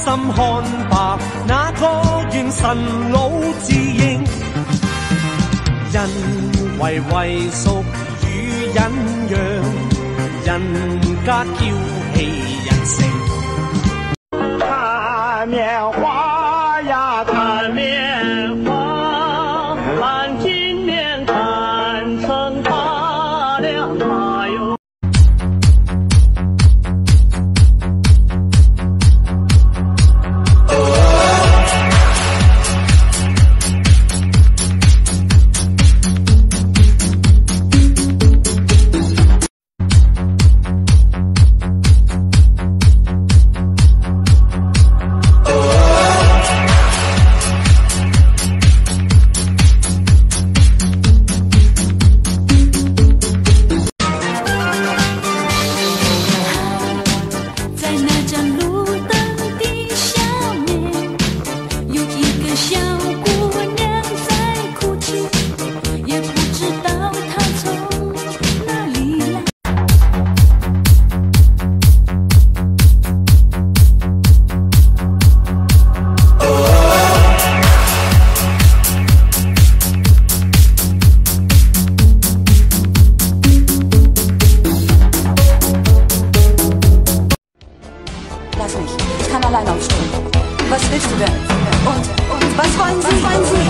心看白，那個元神老自認，人為屬與忍讓，人家嬌氣人性。看棉花呀，看棉花，看今年看成大亮花哟。 Lass mich. Ich kann allein aufstehen. Was willst du denn? Und was wollen Sie?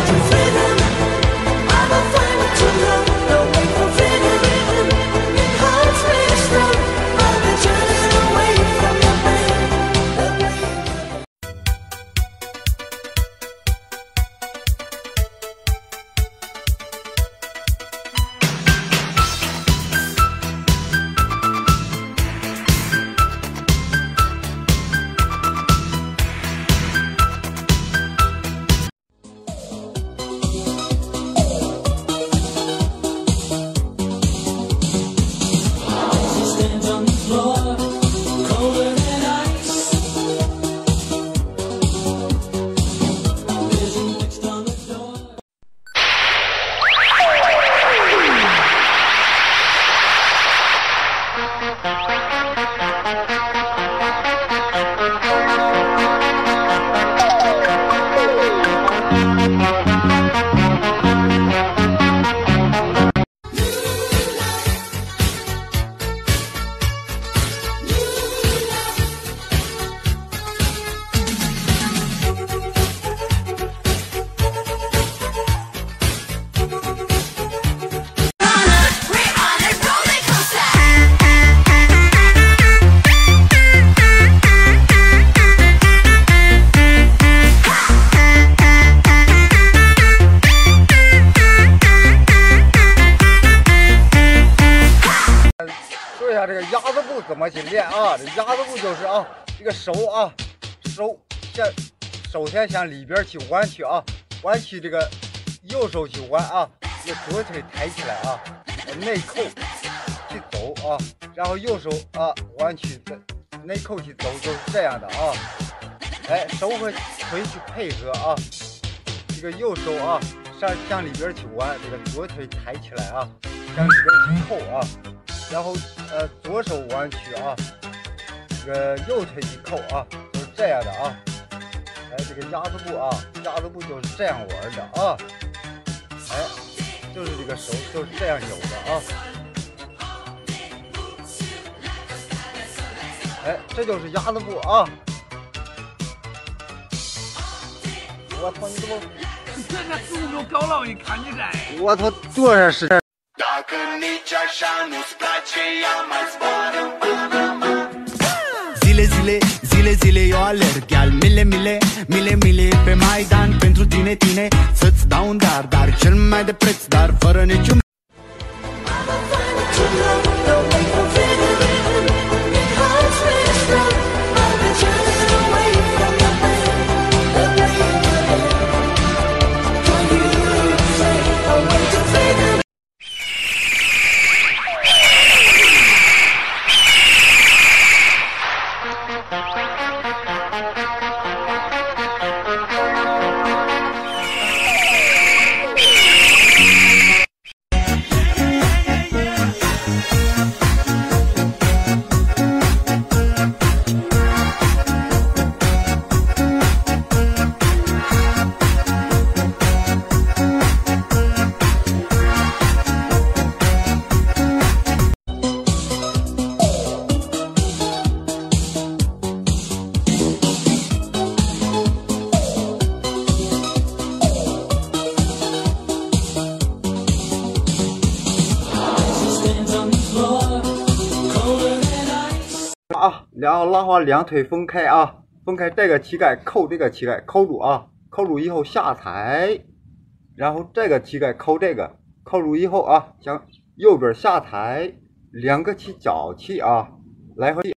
这个鸭子步怎么去练啊？这鸭子步就是啊，这个手啊，首先向里边去弯曲啊，弯曲这个右手去弯啊，这个左腿抬起来啊，内扣去走啊，然后右手啊弯曲内扣去走，就是这样的啊。哎，手和腿去配合啊，这个右手啊向里边去弯，这个左腿抬起来啊，向里边去扣啊。 然后左手弯曲啊，这个右腿去扣啊，就是这样的啊。哎，这个鸭子步啊，鸭子步就是这样玩的啊。哎，就是这个手就是这样扭的啊。哎，这就是鸭子步啊。我操，你怎么？ 这个速度高了，你看你这。 我操，多少时间？ Zile eu alerg Iar mile pe Maidan Pentru tine Să-ți dau un dar cel mai de preț Dar fără niciun 然后拉花两腿分开啊，分开这个膝盖扣这个膝盖，扣住啊，扣住以后下抬，然后这个膝盖扣这个，扣住以后啊，向右边下抬，两个起脚气啊，来回。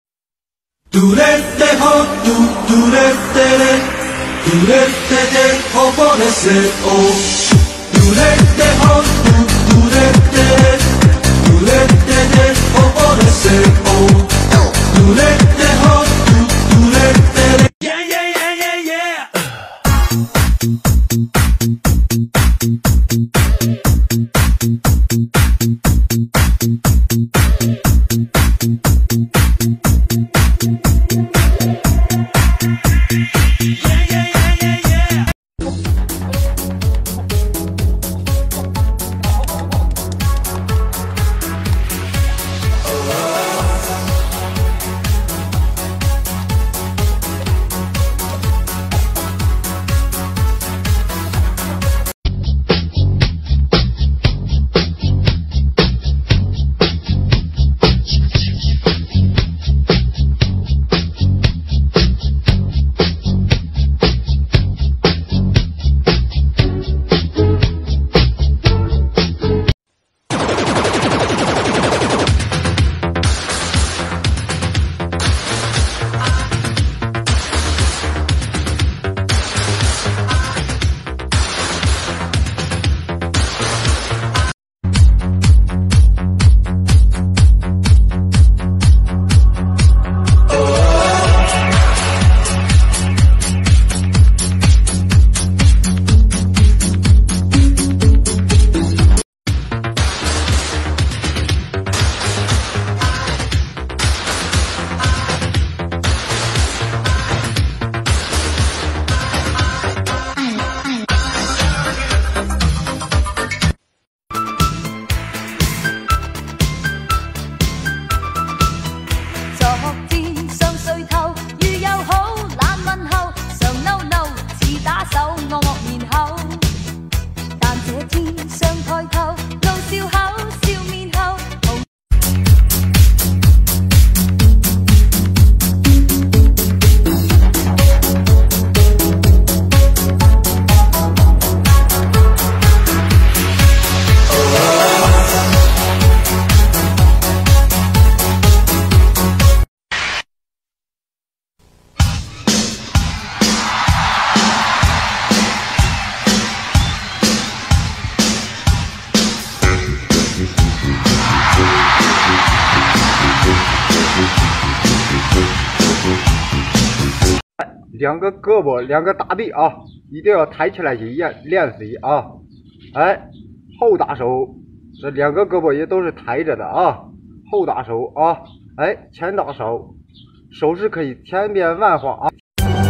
两个胳膊，两个大臂啊，一定要抬起来去练习啊！哎，后打手，这两个胳膊也都是抬着的啊，后打手啊，哎，前打手，手势可以千变万化啊。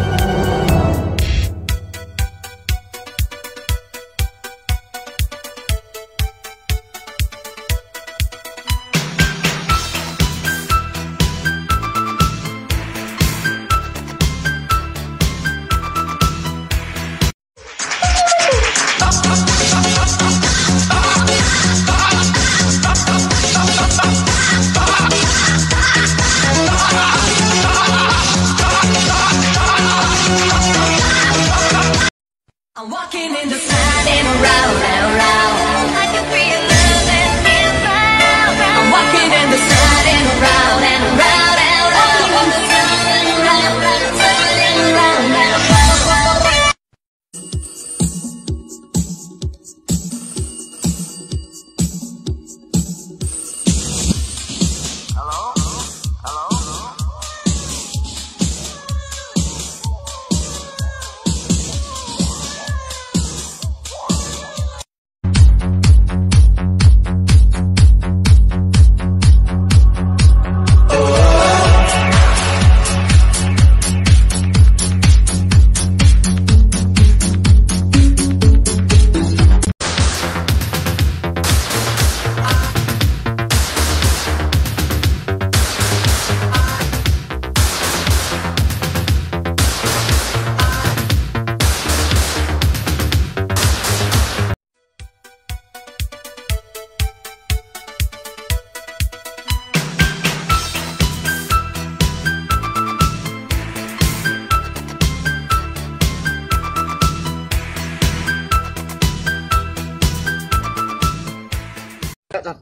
I'm walking in the sun and around and around. I can feel love and feel proud. I'm walking in the sun and around and around and around. Walking in the sun and around and around and around.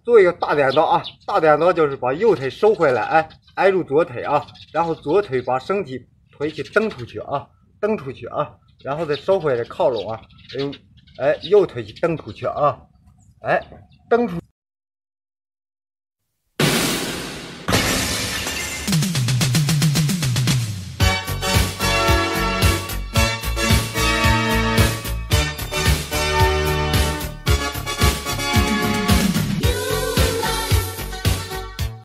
做一个大点刀啊，大点刀就是把右腿收回来，哎，挨住左腿啊，然后左腿把身体腿去蹬出去啊，蹬出去啊，然后再收回来靠拢啊，用右腿去蹬出去啊，哎，蹬出